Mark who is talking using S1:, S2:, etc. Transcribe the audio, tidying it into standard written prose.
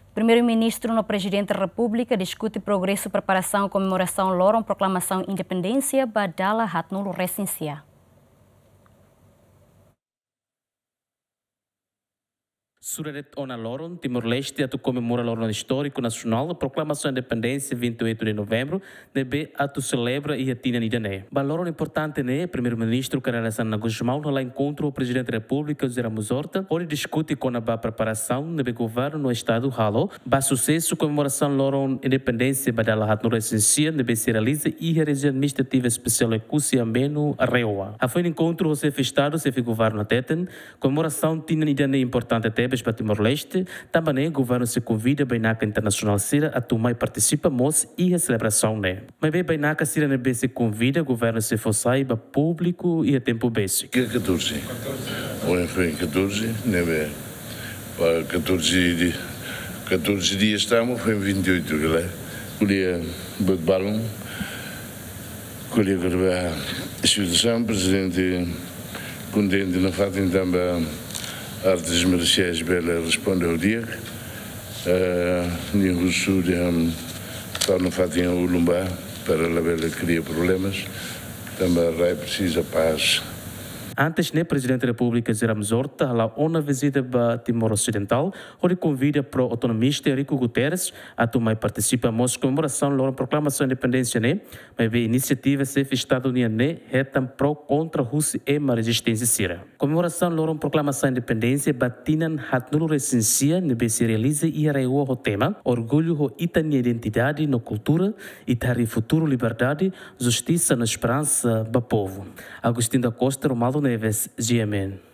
S1: Primeiro-ministro no Presidente da República discute progresso preparação comemoração Loron Proclamação Independência Badala Hatnulo Recensia.
S2: Suraret Ona Loron, Timor-Leste, atu comemora Loron Histórico Nacional, Proclamação da Independência, 28 de novembro, nebe atu celebra e atina nidané. Ba Loron importante né, Primeiro-Ministro Caralasan Nagusmal, lá encontra o Presidente da República, José Ramos Horta, onde discute com a preparação nebe governo no Estado Halo, ba sucesso comemoração Loron Independência, Badala Hatnulo Recensia, nebe se realiza e a região administrativa especial Ekusi Ambeno, Reoa. A foi encontro o chefe Estado, chefe governo Teten, comemoração tina nidané importante até para Timor-Leste, também o governo se convida a Bainaca Internacional Sira a tomar e participa e a celebração, né? Mas bem Bainaca Sira nebe se convida o governo se fossai para público e a tempo basic.
S3: Que 14? Hoje foi 14, nebe para 14 dias estamos, foi 28, galera. Colhia balão, colhia gravar a situação, presidente contente na fato também artes marciais bela responde ao dia. Nem o sul está no fatinho o lumbar para a bela cria problemas. Também a precisa paz.
S2: Antes, o Presidente da República, José Ramos Horta, lá uma visita para Timor Ocidental, onde convida para o autonomista Enrico Guterres a tomar e participar na comemoração da Proclamação da Independência, né? Mas a iniciativa se Estado Unido, né? É pró contra a Rússia e a resistência síria. Comemoração da Proclamação da Independência, batinan hatnulo recensia, ne se realiza e areua o tema, orgulho o itania identidade na cultura e tari futuro liberdade, justiça na esperança do povo. Agostinho da Costa, Romalo Neves, GMN.